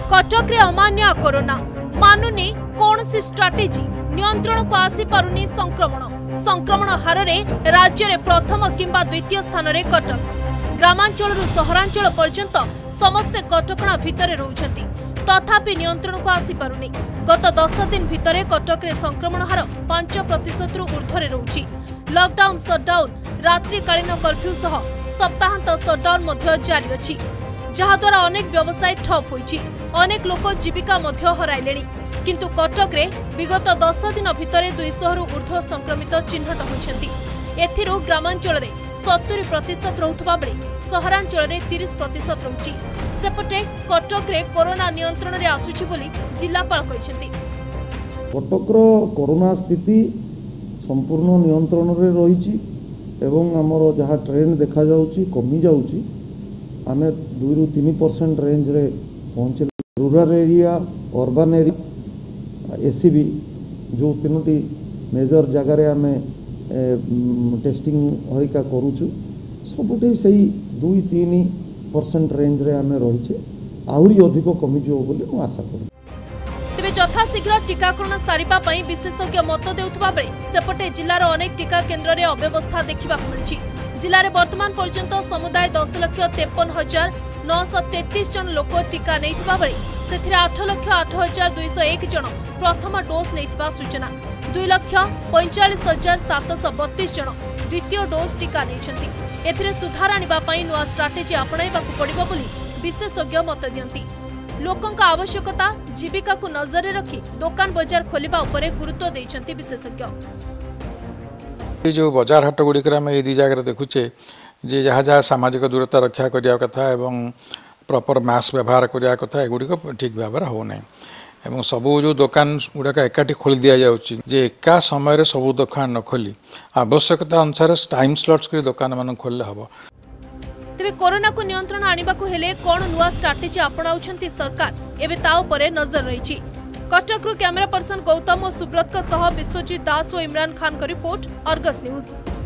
कटक रे अमान्य कोरोना मानुनी कौन सी स्ट्राटेजी नियंत्रण को आसी पारुनी संक्रमण हार रे राज्य रे प्रथम किंबा द्वितीय स्थान रे कटक ग्रामांचल रु सहरांचल पर्यंत समस्ते कटकणा भितर रहउछंती तथापि नियंत्रण को आसी पारुनी। गत 10 दिन भितर कटक रे संक्रमण हार 5% रु ऊर्ध्व रहउछि। लॉकडाउन शटडाउन रात्रिकालीन कर्फ्यू सह सप्ताहांत शटडाउन मध्य जारी अछि जहाद्वारा अनेक व्यवसाय ठप होइछि। अनेक लोक जीविका मध्य हराइलेनी किंतु कटक रे विगत 10 दिन भितर 200 रु ऊर्ध्व संक्रमित चिन्हट होइछंती। एथिरु ग्रामांचल रे 70% रहुतबा बेले सहरांचल रे 30% रहुछि। सेपटे कटक रे कोरोना नियंत्रण रे आसुछि बोली जिल्लापाल कहिसेंती। कटक रो कोरोना स्थिति संपूर्ण नियंत्रण रे रहिछि एवं हमर जहा ट्रेंड देखा जाउछि कमी जाउछि। आमे 2 रु 3% रेंज रे पहुंचे। Rural area urban area ACB जो तीनोटी मेजर जगार आम टेस्टिंग हरिका करुचु सबुठे से 2-3% रेंज रे आम रही आहरी अधिक कमिज बोली आशा करूँ। तेज यथाशीघ्र टीकाकरण सारिबा पई विशेषज्ञ मत देउथबा बेले सेपटे जिल्लार अनेक टीका केन्द्र रे अव्यवस्था देखा मिली। जिले में वर्तमान पर्यंत समुदाय 10,53,933 जन लोक टीका नहीं बेले से 8,08,201 जन प्रथम डोज नहीं सूचना। 2,45,732 जन द्वितीय डोज टीका नहीं। सुधार आने नुआ स्ट्राटेजी आपणाइबा पड़िबो बोली विशेषज्ञ मत दियंती। लोकों का आवश्यकता जीविका को नजर रखी दुकान बाजार खोलिबा उपरे गुरुत्व देइछंती विशेषज्ञ। जो बाजार हाट गुड़िक ये दी जगह देखुचे जे जहाँ जहाँ सामाजिक दूरता रक्षा करने कथा एवं प्रॉपर मास्क व्यवहार करने कथा एगुड़िक ठीक भाव होना एवं सबू जो दुकान गुड़ाक एकाठी खोली दि जाए एका समय सबू दुकान न खोली आवश्यकता अनुसार टाइम स्लॉट्स कर दुकान मान खोलले हम। तेबे कोरोना को नियंत्रण आनिबा को हेले कोन नुआ स्ट्राटेजी अपनाउछंती सरकार एबे ता उपरे नजर रहिछि। कटकरू कैमरा पर्सन गौतम और सुब्रत सह विश्वजीत दास और इमरान खान का रिपोर्ट, अर्गस न्यूज।